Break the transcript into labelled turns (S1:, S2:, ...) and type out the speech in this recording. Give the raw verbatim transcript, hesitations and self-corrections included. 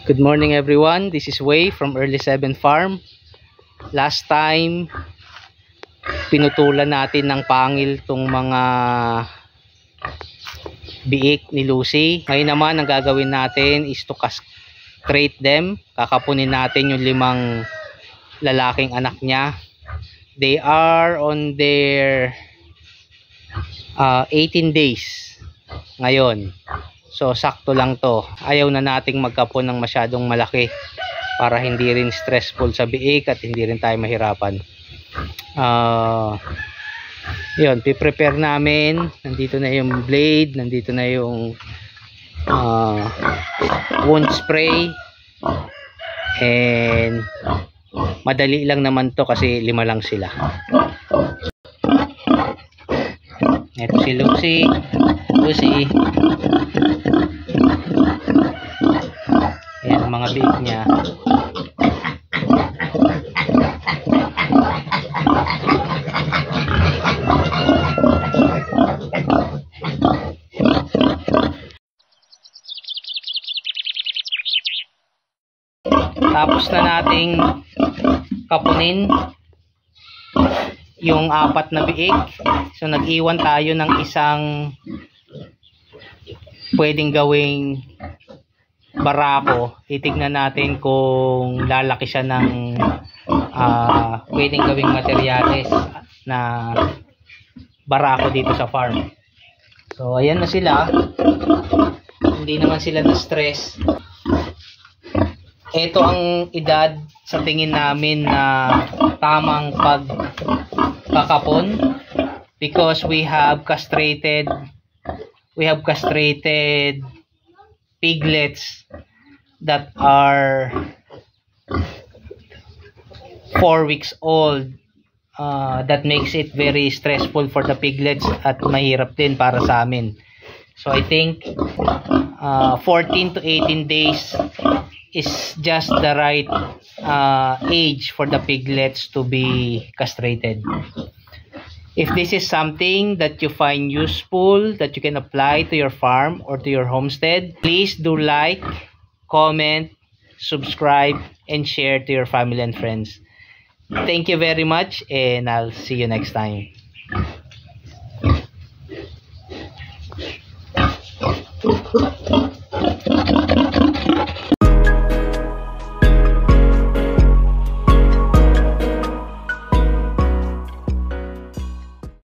S1: Good morning everyone, this is Wei from Early seven Farm. Last time pinutulan natin ng pangil tong mga biik ni Lucy. Ngayon naman ang gagawin natin is to castrate them. Kakapunin natin yung limang lalaking anak niya. They are on their uh, eighteen days ngayon. So sakto lang to. Ayaw na nating magkapon ng masyadong malaki para hindi rin stressful sa biik at hindi rin tayo mahirapan. Uh, yun, piprepare namin. Nandito na yung blade, nandito na yung uh, wound spray, and madali lang naman to kasi lima lang sila. Ito si Lucy. Lucy. Ayan ang mga biik niya. Tapos na nating kapunin yung apat na biik. So nag-iwan tayo ng isang pwedeng gawing barako. Titignan natin kung lalaki siya ng uh, pwedeng gawing materyales na barako dito sa farm. So ayan na sila. Hindi naman sila na stress. Ito ang edad sa tingin namin na tamang pagkakapon, because we have castrated we have castrated piglets that are four weeks old. Uh, that makes it very stressful for the piglets at mahirap din para sa amin. So I think uh, fourteen to eighteen days is just the right uh, age for the piglets to be castrated. If this is something that you find useful, that you can apply to your farm or to your homestead, please do like, comment, subscribe, and share to your family and friends. Thank you very much, and I'll see you next time.